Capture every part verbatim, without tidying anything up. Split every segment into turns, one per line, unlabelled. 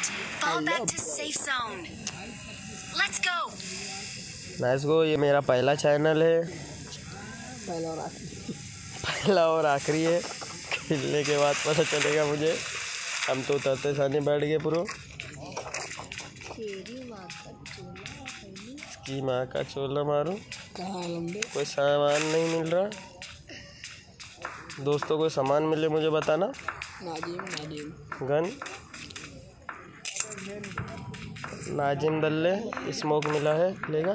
Fall back to safe zone. Let's go.
Nice go. ये मेरा पहला चैनल है,
पहला और आखिरी
पहला और आखिरी है। खेलने के बाद पता चलेगा मुझे। हम तो उतरते सामने बैठ गए प्रो। की माँ का चोला मारूं। कोई सामान नहीं मिल रहा। दोस्तों कोई सामान मिले मुझे बताना।
नाजिम नाजिम
गन नाजिम दल्ले स्मोक मिला है, लेगा।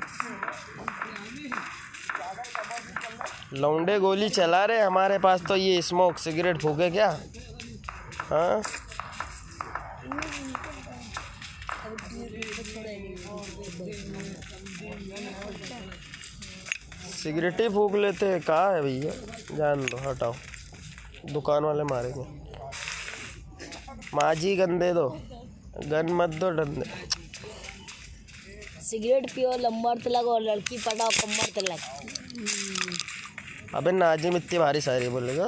लौंडे गोली चला रहे हमारे पास तो ये स्मोक सिगरेट फूके क्या? हाँ सिगरेट ही फूक लेते हैं। कहाँ है भैया? जान दो, हटाओ। दुकान वाले मारेंगे। माजी गन दे दो, गन मत दो डंडे।
सिगरेट पियो, लंबर तलक और लड़की पटाओ कमर तलक।
अबे नाजिम इतनी भारी शायरी बोलेगा।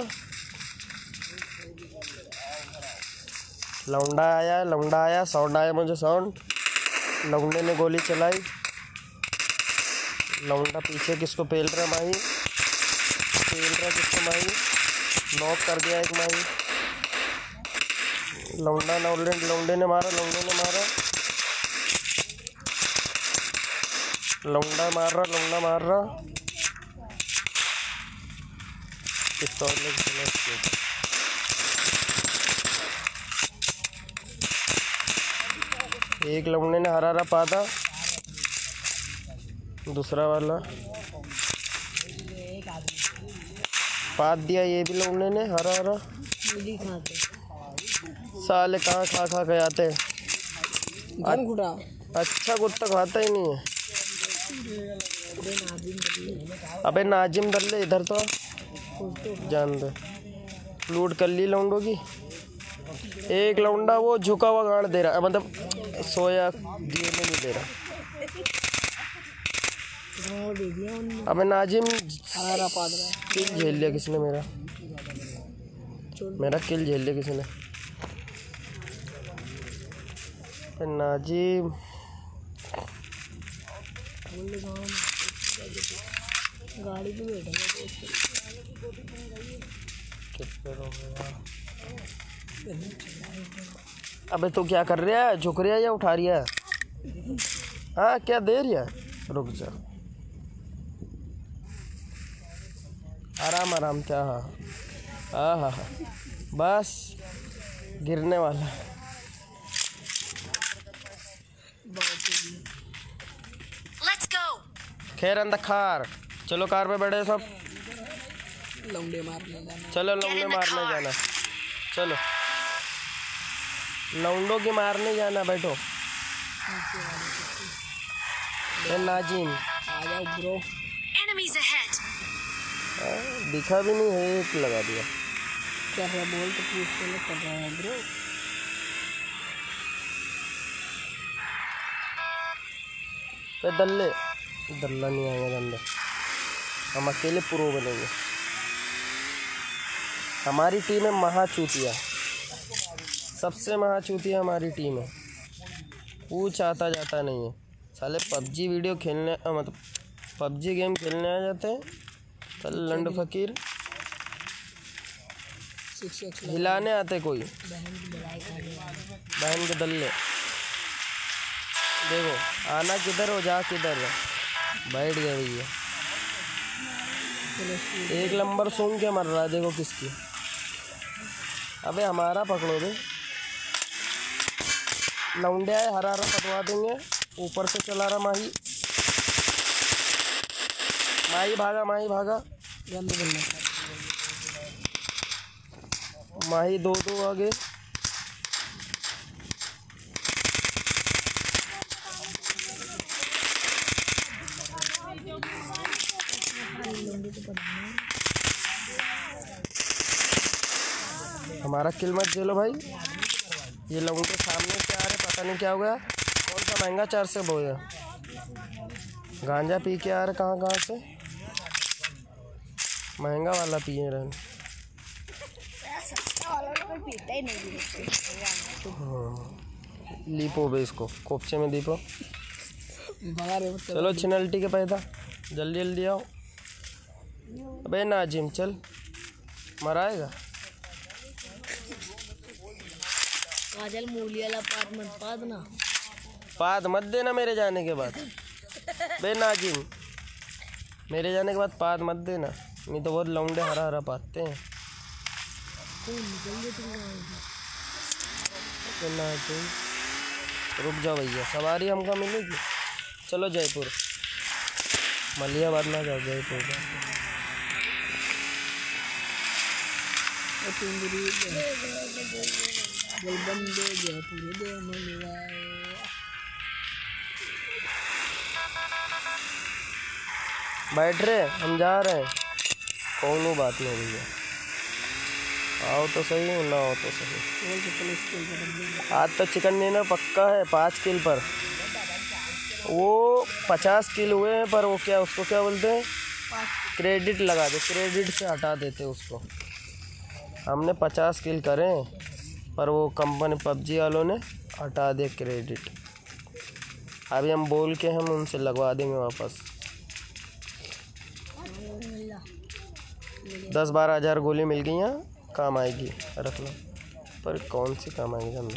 लौंडा आया, लौंडा आया, साउंड आया मुझे, साउंड। लौंडे ने गोली चलाई। लौंडा पीछे किसको पेल रहा? माही पेल रहा किसको? माही नॉक कर दिया एक माही। लौंडा लौंडे लौंडे ने मारा, लौंडे ने मारा। लौंडा मार रहा, लौंडा मार रहा। पिस्तौल लेके एक लौंडे ने हरा हरा पाता, दूसरा वाला पात दिया। ये भी लौंडे ने हरा हरा। साले कहाँ खा खा के आते हैं। अच्छा कुत्ता खाता ही नहीं है। अबे नाजिम दल्ले इधर तो जान दे। लूट कर ली लौंडों की। एक लौंडा वो झुका हुआ गाड़ दे रहा, मतलब सोया दिए में नहीं दे रहा। अबे नाजिम किल झेल लिया किसने? मेरा मेरा किल झेल लिया किसने? नाजिम
गाड़ी पे बैठेगा।
अबे तू क्या कर रहा है? झुक रहा है या उठा रहा है? हाँ क्या दे रहा है? रुक जा, आराम आराम। क्या? हाँ हाँ हाँ हाँ बस गिरने वाला।
Let's go.
खैर अंदर कार। चलो कार पे बैठे सब।
लौंडे मारने जाना।
चलो लौंडे मारने जाना। चलो लौंडों की मारने जाना। बैठो। ए नाजिम
आ जाओ ब्रो।
Enemies ahead.
दिखा भी नहीं है, एक लगा दिया।
क्या है बोल तो पूछ कर रहा है ब्रो।
पे दल्ले दल्ला नहीं आएगा दल्ले। हम अकेले प्रो बनेंगे। हमारी टीम है महाचूतिया, सबसे महाचूतिया हमारी टीम है। कुछ आता जाता नहीं है। साले पबजी वीडियो खेलने मतलब पबजी गेम खेलने आ जाते हैं। चल लंड फकीर हिलाने आते कोई। बहन के दल्ले देखो आना किधर हो, जा किधर है। बैठ गया भैया। एक नंबर सूंघ के मर रहा है। देखो किसकी। अबे हमारा पकड़ो बे। लौंडे आए, हरा हरा पटवा देंगे। ऊपर से चला रहा माही। माही भागा, माही भागा। माही दो दो आगे। हमारा किल मत झेलो भाई। ये लोगों के सामने से आ रहे, पता नहीं क्या हो गया। कौन सा महंगा चार से बोया गांजा पी के आ रहे। कहाँ कहाँ से महंगा वाला पिए रहे।
पीता ही नहीं।
लीपो बे इसको कोपचे में दीपो।
भगा रहे हो
चलो छिनल्टी के पैदा जल्दी जल्दी आओ। अबे नाजिम चल मराएगा।
काजल मूली वाला पात मत पाद ना।
पाद मत देना मेरे जाने के बाद। बे नाजिम मेरे जाने के बाद पाद मत देना, नहीं तो बहुत लौंडे हरा हरा पाते हैं। बे नाजिम रुक जाओ भैया, सवारी हमको मिलेगी। चलो जयपुर, मलियाबाद ना जाओ, जयपुर जाओ।
बंदे जयपुर दे मंगवाए।
बैठ रहे हम जा रहे हैं, कौन बात नहीं भैया, आओ तो सही ना हो तो सही। आज तो चिकन डिनर पक्का है पाँच किल पर। वो पचास किल हुए हैं पर वो क्या उसको क्या बोलते हैं, क्रेडिट लगा दे, क्रेडिट से हटा देते उसको। हमने पचास किल करे पर वो कंपनी पबजी वालों ने हटा दे क्रेडिट। अभी हम बोल के हम उनसे लगवा देंगे वापस। दस बारह हज़ार गोली मिल गई हैं, काम आएगी, रख लो। पर कौन सी काम आएगी हमें।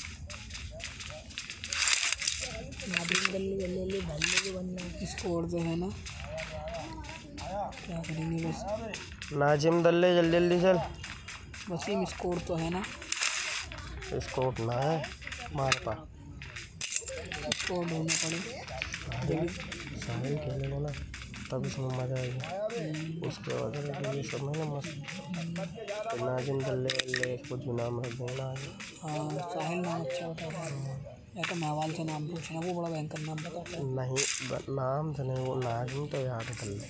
स्कोर जो है ना क्या करेंगे बस।
नाजिम दल्ले जल्दी जल्दी चल।
वसीम स्कोर तो है ना,
स्कोप ना है हमारे पास,
स्कोर ढूंढना पड़े।
साहिल खेलेगा ना तब इसमें मज़ा आएगा। उसके वजह ये सब है ना मस्त। तो नाजिम दल्ले वल्ले कुछ भी नाम रख देना।
हाँ साहिल नाम अच्छा होता है, या तो महवाल से नाम पूछना, वो बड़ा भयंकर नाम बताता है।
नहीं नाम तो नहीं, वो नाजिम तो याद है दल्ले।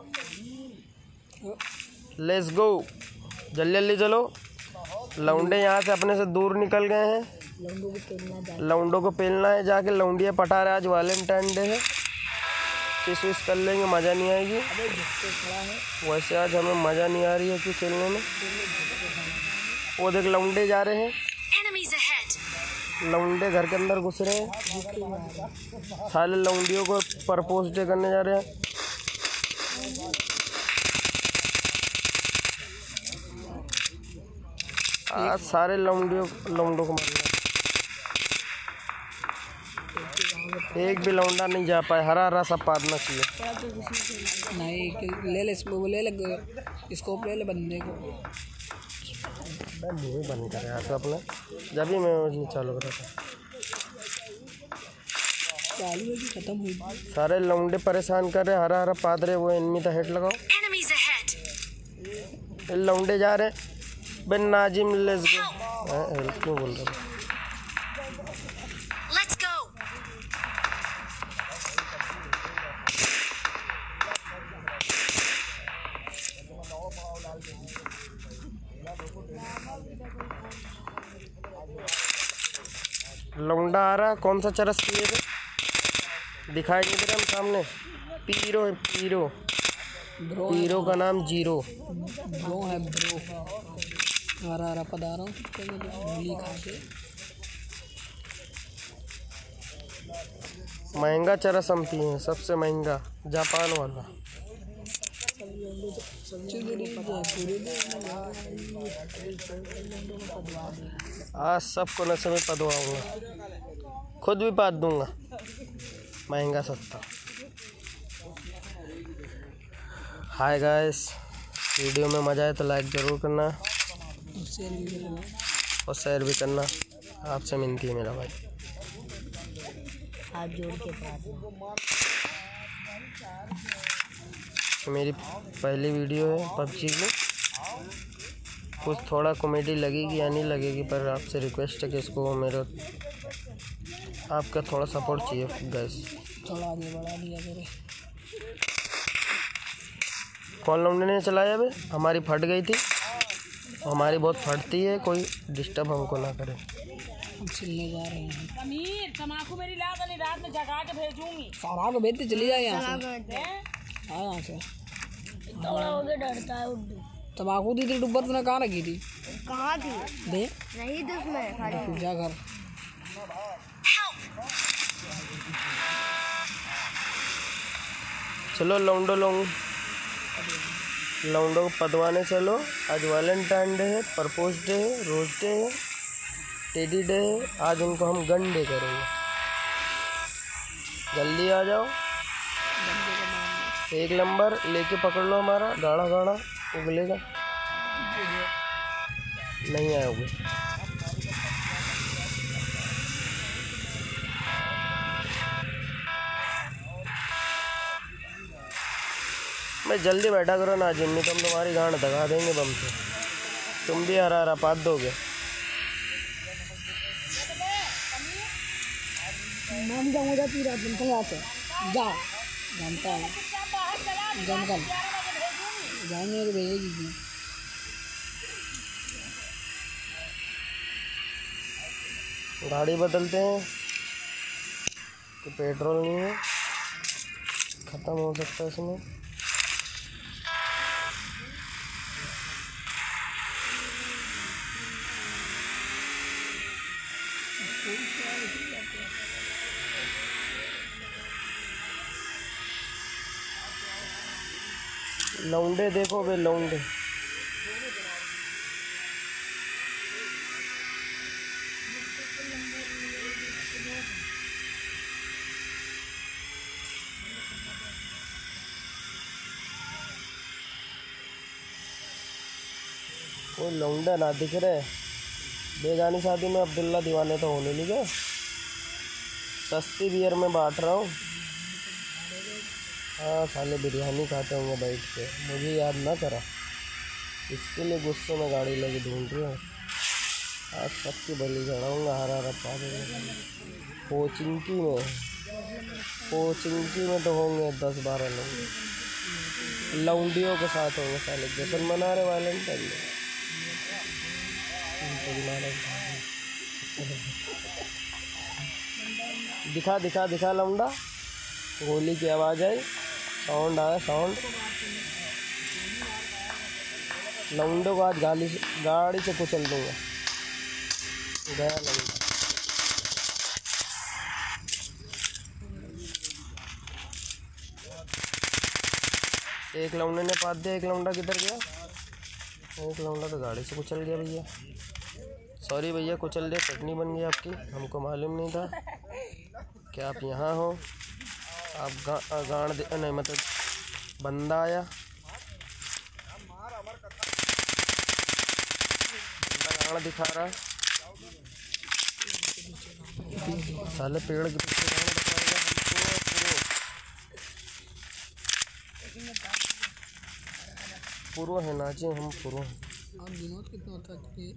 लेट्स गो जल्दी जल्दी चलो। लौंडे यहाँ से अपने से दूर निकल गए हैं।
लौंडों को पेलना जा
लौंडों को पेलना है जाके, लौंडिया पटा रहे। आज वैलेंटाइन डे है, किस विस कर लेंगे, मज़ा नहीं आएगी। वैसे आज हमें मज़ा नहीं आ रही है कि खेलने में। वो देख लौंडे जा रहे हैं,
Enemies ahead.
लौंडे घर के अंदर घुस रहे हैं। साले लौंडियों को प्रपोज डे करने जा रहे हैं। आज सारे लौंडियों लौंडों को मारना। एक भी लौंडा नहीं जा पाए, हरा हरा सब पादना चाहिए।
नहीं कि- ले ले वो ले ले स्कोप ले ले बंदे को।
मैं मुँह बंद कर रहा था अपना, जब भी मैं उसमें चालू कर रहा था।
चालू होगी खत्म हुई।
सारे लौंडे परेशान कर रहे, हरा हरा पाद रहे। वो एनिमी तो हेड लगाओ।
Enemies ahead.
ये लौंडे जा रहे बिन नाजिम लेट्स गो। हेल्प क्यों बोल रहा हूँ।
Let's go.
लौंडा आ रहा, कौन सा चरस पिए थे, दिखाई नहीं दे रहा हम सामने। पीरो है पीरो,
ब्रो
पीरो का नाम जीरो।
ब्रो है ब्रो। हरा हरा पदा रहा हूँ गोली खा के।
महंगा चरस हम पिए हैं, सबसे महंगा जापान वाला। आज सबको नशे में पदवाऊँगा, खुद भी पाद दूंगा, महंगा सस्ता। हाय गाइस, वीडियो में मज़ा आए तो लाइक ज़रूर करना और शेयर भी करना। आपसे मिनती है मेरा भाई।
हाथ जोड़ के प्रार्थना।
मेरी पहली वीडियो है पबजी की, कुछ थोड़ा कॉमेडी लगेगी या नहीं लगेगी, पर आपसे रिक्वेस्ट है कि इसको मेरा आपका थोड़ा सपोर्ट चाहिए गाइस।
थोड़ा आगे बढ़ा दिया करे।
कौन लौंडे ने चलाया बे, हमारी फट गई थी, हमारी बहुत फटती है, कोई डिस्टर्ब हमको ना करे।
हम चिल्ले जा रहे हैं।
अमीर तमाकू मेरी लाग वाली रात में जगा के भेजूंगी।
सारा को भेजते चली जाए यहाँ से। हाँ यहाँ से
थोड़ा हो गया डरता है उड्डू।
तम्बाकू दी थी डुब्बा तूने कहाँ रखी थी?
कहाँ थी?
दे
नहीं थी उसमें खाली।
जा घर।
चलो लौंडो लोंग लौंडो को पदवाने चलो। आज वैलेंटाइन डे है, प्रपोज डे है, रोज डे है, टेडी डे है। आज उनको हम गन डे करेंगे। जल्दी आ जाओ। एक नंबर लेके पकड़ लो हमारा। गाढ़ा गाढ़ा उगलेगा। नहीं आओगे। मैं जल्दी बैठा करो ना जिन्नी, तुम तुम्हारी गांड दगा देंगे बम से। तुम भी हरा हरा पात दोगे।
नाम जाऊँगा पूरा दिन तो यहाँ से जा जानता है जंगल जाने के भेजेगी।
गाड़ी बदलते हैं कि पेट्रोल नहीं है, ख़त्म हो सकता है इसमें। लौंडे देखो वे लौंडे। कोई लौंडा ना दिख रहे। बेगानी शादी में अब्दुल्ला दीवाने तो होने नहीं गए। सस्ती बियर में बांट रहा हूँ। हाँ साले बिरयानी खाते होंगे बैठ के, मुझे याद ना करा। इसके लिए गुस्से में गाड़ी लेके ढूंढ रही हूँ। आज सबकी बलि चढ़ाऊँगा। हरा हरा पा देंगे। कोचिंकी में कोचिंकी में तो होंगे दस बारह लोग। लौंडियों के साथ होंगे साले। जश्न मना रहे वैलेंटाइन डे। दिखा दिखा दिखा लौंडा। गोली की आवाज़ आई, साउंड आया साउंड। लौंडो को आज गाड़ी गाड़ी से कुचल दूंगा। गया लौंडा। एक लौंडे ने पात दिया। एक लौंडा किधर गया? एक लौंडा तो गाड़ी से कुचल गया भैया। सॉरी भैया, कुचल दिया। चटनी बन गई आपकी, हमको मालूम नहीं था कि आप यहाँ हो। आप गा, गाड़ दे नहीं, मतलब बंदा आया। बंदा गाड़ दिखा रहा है। साले पेड़ के पीछे गाड़ दिखाएगा हमको। पूर्व है नाचे हम पूर्व हैं।
और विनोद कितना होता है?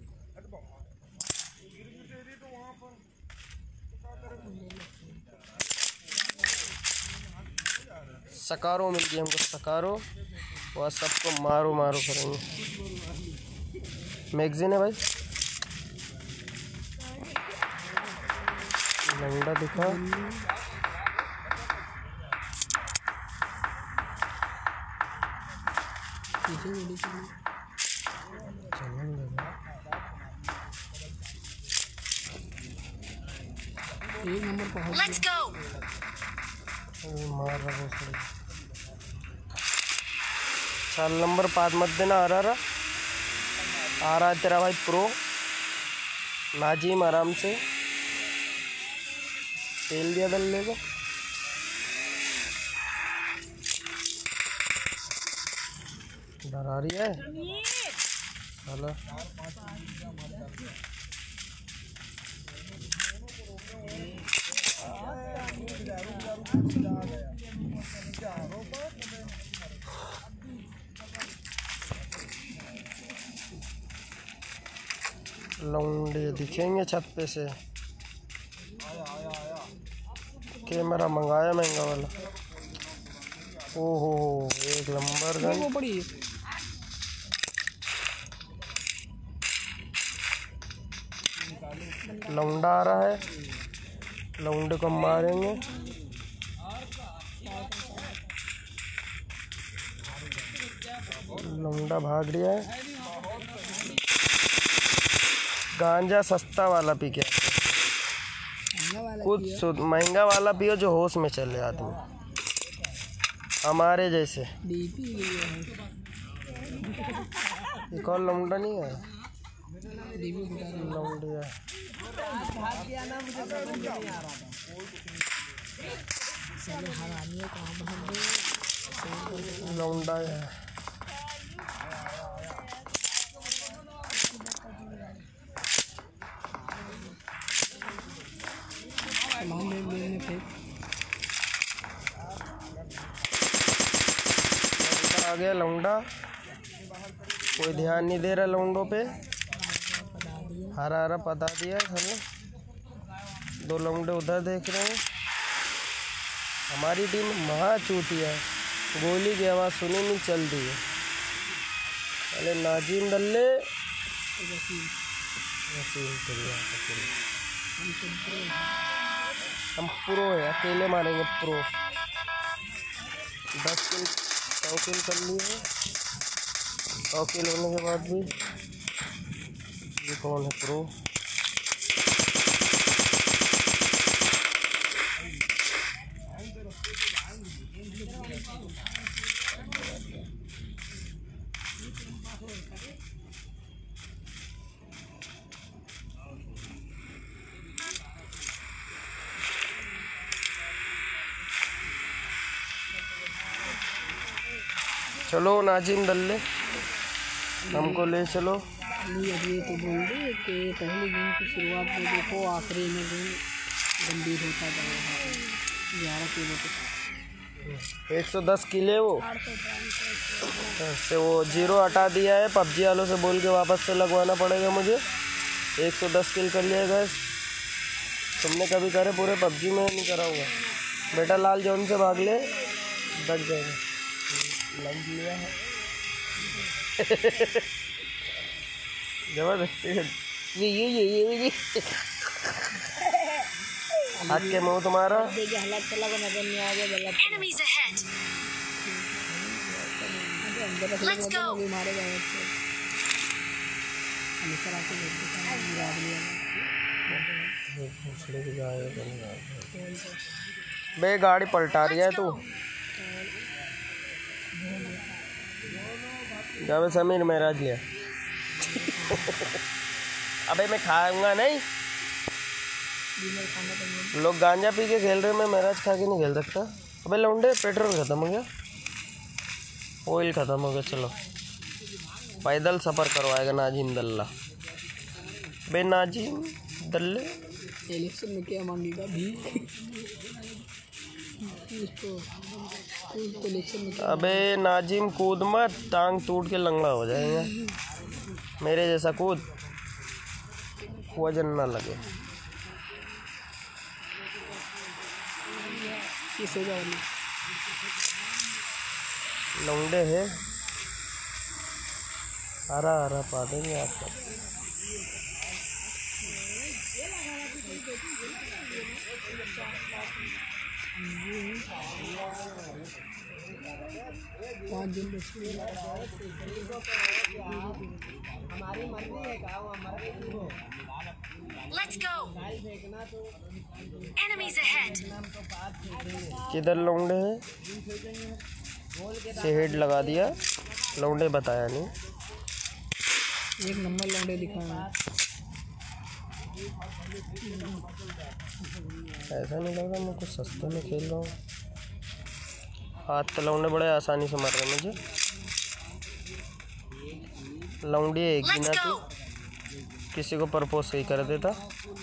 सकारो मिल गई हमको। सकारो वह सबको मारो मारो करेंगे। मैगजीन है भाई। लंगड़ा दिखा।
एक नंबर पहुंच
Let's go.
मार रहा है। चार नंबर पाद मत देना। आ रहा आ रहा है तेरा भाई प्रो नाजिम। आराम से तेल दिया डल लेगा। डरा रही है साला। लौंडे दिखेंगे छत पे से। कैमरा मंगाया महंगा वाला। ओहो एक नंबर गन।
वो बड़ी
लौंडा आ रहा है। लौंडे को मारेंगे। लौंडा भाग रहा है। गांजा सस्ता वाला पी के कुछ महंगा वाला पियो जो होश में चले आदमी। हमारे जैसे।
डीपी
एक और लौंडा नहीं है,
डीपी बुला रहे
लौंडिया लौंडा है।
सामान में में फेंक।
आ गया लौंडा, कोई ध्यान नहीं दे रहा लौंडों पे। हरा हरा पता दिया साले, दो लौंडे उधर देख रहे हैं। हमारी टीम महा चूतिया है, गोली की आवाज़ सुनी नहीं चल दी है। अरे नाजिम दल्ले हम प्रो है, अकेले मारेंगे प्रो। दस किल सौ किल कर लिए, सौ किल होने के बाद भी ये कौन है प्रो। चलो नाजिम दल्ले, हमको ले चलो।
नहीं अब ये तो बोल दे कि पहले गेम की शुरुआत में देखो, आखिरी में गेम गंभीर होता जाएगा। ग्यारह किलो के
एक सौ दस किले वो से वो जीरो हटा दिया है। पबजी वालों से बोल के वापस से लगवाना पड़ेगा मुझे। एक सौ दस किल कर लिया गैस। तुमने कभी करे पूरे पबजी में नहीं करा होगा बेटा। लाल जोन से भाग ले, बच जाएगा। लग लिया है जबरदस्ती। ये ये ये ये ये हक के मुँह तुम्हारा।
Enemies ahead. Let's go.
बे गाड़ी पलटा रही है तू। जावे समीर महराज लिया। अबे मैं खाऊंगा नहीं। लोग गांजा पी के खेल रहे, मैं महराज खा के नहीं खेल सकता। अबे लौंडे पेट्रोल ख़त्म हो गया, ऑयल ख़त्म हो गया। चलो पैदल सफ़र करवाएगा नाजिम दल्ला। बे नाजिम दल्ले
इलेक्शन में क्या मांगेगा भी इसको तो इलेक्शन में।
अबे नाजिम कूद मत, टांग टूट के लंगड़ा हो जाएगा। मेरे जैसा कूद, वजन ना लगे। लौंडे है, हरा हरा पा देंगे आप सब।
पाँच दिन
Let's go. Enemies ahead.
किधर लौंडे हैं से हेड लगा दिया। लौंडे बताया नहीं।
एक नंबर लौंडे दिखाया।
ऐसा नहीं लग रहा मैं कुछ सस्ते में खेल रहा हूँ। हाथ तो लौंडे बड़े आसानी से मर रहे मुझे। लौंडी एक
Let's
बिना
go.
की किसी को परपोज सही कर देता।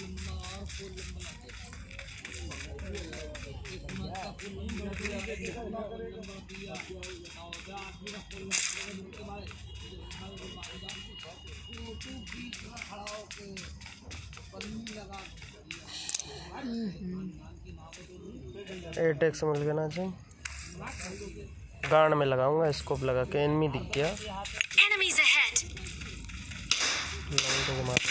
एटेक्स मिल गया ना जी, गांड में लगाऊंगा स्कोप लगा के। एनिमी दिख गया।
Enemies ahead.
लौंडे को मार।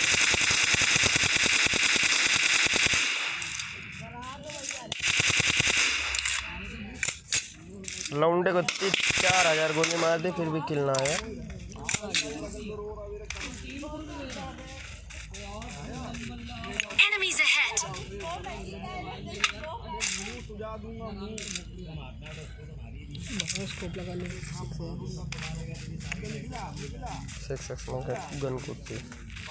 लौंडे को तीन चार हजार गोली मार दी फिर भी किल ना आया।
Enemies ahead.
स्कोप लगा ले
सिक्स एक्स में गन कुत्ती।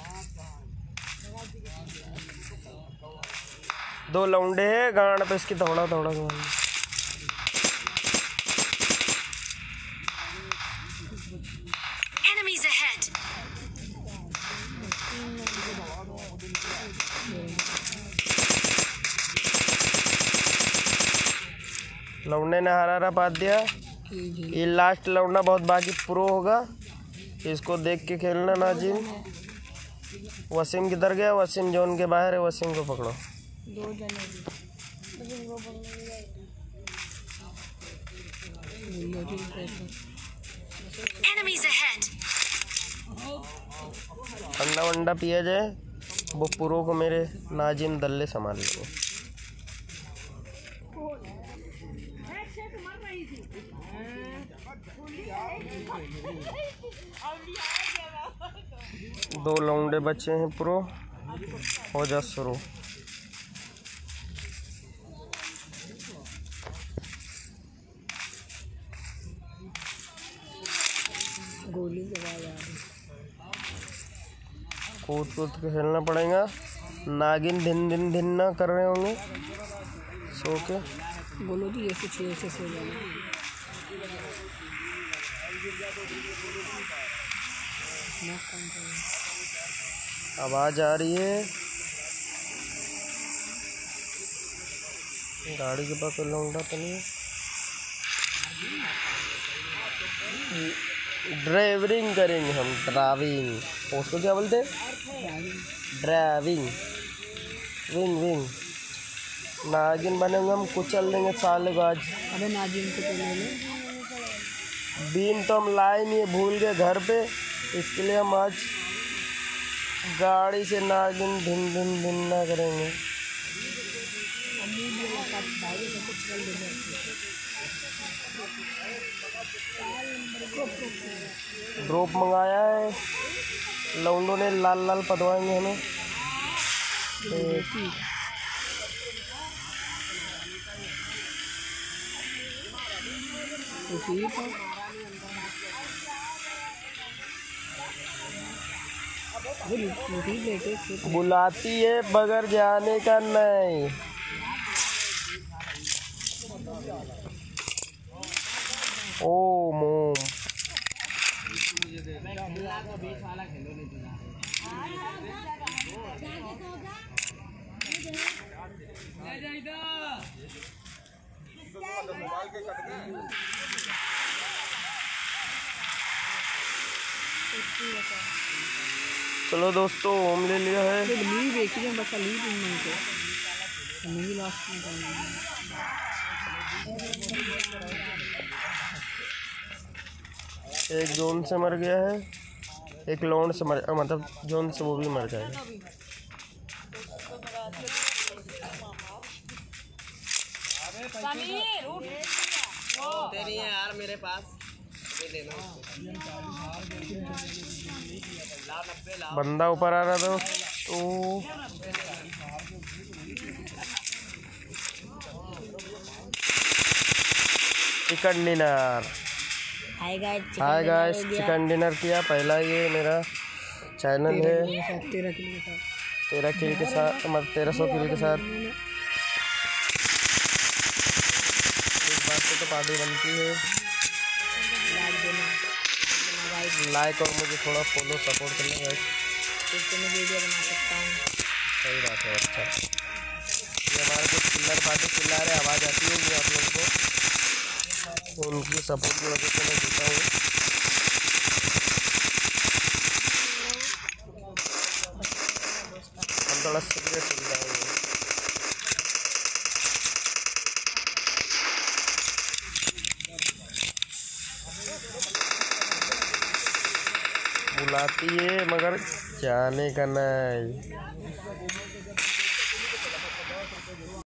दो लौंडे है गांड पे इसकी थोड़ा थोड़ा
Enemies ahead.
लौंडे ने हरारा पात दिया। ये लास्ट लौंडा बहुत बाकी प्रो होगा, इसको देख के खेलना नाजिम। वसीम किधर गया? वसीम जोन के बाहर है, वसीम को पकड़ो।
दो जने
Enemies ahead.
अंडा वंडा पिया जाए, वो प्रो को मेरे नाजिम दल्ले संभाल लेंगे। दो लौंडे बचे हैं प्रो, हो जा शुरू।
गोली के बाद आ रही।
कूद कूद के खेलना पड़ेगा। नागिन धिन धिन धिन ना कर रहे होंगे सो के।
बोलो तो ऐसे छः ऐसे सो जाना।
आवाज आ रही है, गाड़ी के पास लौंडा तो नहीं है। ड्राइविंग करेंगे हम, ड्राइविंग उसको क्या बोलते हैं? Driving wing wing. नागिन बनेंगे हम, कुचल देंगे साले को आज।
अबे नागिन को तो ले ले।
बीन तो हम लाए नहीं है, भूल गए घर पे, इसके लिए हम आज गाड़ी से नागिन धिन धिन धिन ना करेंगे। ड्रॉप मंगाया है, लौंडों ने लाल लाल पदवाएंगे हमें। बुलाती है बगैर जाने का नहीं। ओ मोम चलो दोस्तों, होम ले लिया है।
लीव एक ही बचा, लीव इन को नहीं लास्ट में करना।
एक जोन से मर गया है, एक लौंड से मर, मतलब जोन से वो भी मर जाएगा।
तेरी है यार मेरे पास,
बंदा ऊपर आ रहा था तो chicken dinner.
Hi guys,
hi guys, chicken dinner किया। पहला ये मेरा चैनल है
तेरह किलो के साथ,
तेरह किल के साथ, मतलब तेरह सौ किल के साथ। इस बात से तो पार्टी बनती है। लाइक और मुझे थोड़ा फॉलो सपोर्ट करना गाइस,
इससे मैं वीडियो बना सकता हूँ।
सही बात है। अच्छा, ये हमारे कुछ किल्लर पार्टी चिल्ला रहे, आवाज़ आती होगी आप लोगों को, उनकी सपोर्ट की वजह से मैं जीता हूँ। हम थोड़ा सिगरेट सुन जाएंगे। बुलाती है मगर जाने का नहीं।